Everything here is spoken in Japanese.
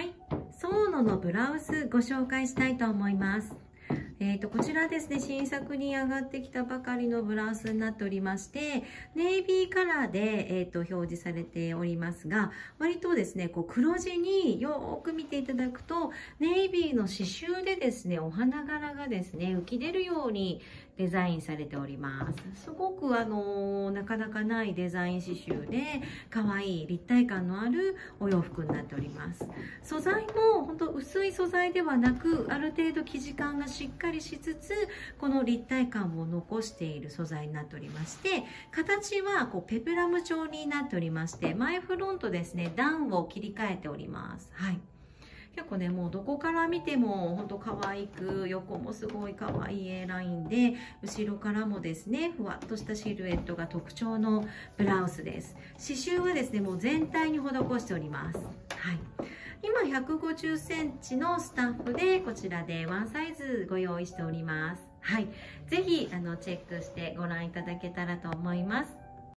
、ソーノのブラウスご紹介したいと思います。こちらですね、新作に上がってきたばかりのブラウスになっておりまして、ネイビーカラーで、表示されておりますが、割とですね、こう黒地によーく見ていただくと、ネイビーの刺繍でですね、お花柄がですね、浮き出るようにデザインされております。すごくなかなかないデザイン刺繍で、可愛い立体感のあるお洋服になっております。素材も本当薄い素材ではなく、ある程度生地感がしっかりしつつ、この立体感を残している素材になっておりまして、形はこうペプラム状になっておりまして、前フロントですね、段を切り替えております。はい。結構ね、もうどこから見ても本当可愛く、横もすごい可愛い A ラインで、後ろからもですね、ふわっとしたシルエットが特徴のブラウスです。刺繍はですね、もう全体に施しております。はい。今150センチのスタッフで、こちらでワンサイズご用意しております。はい。ぜひ、チェックしてご覧いただけたらと思います。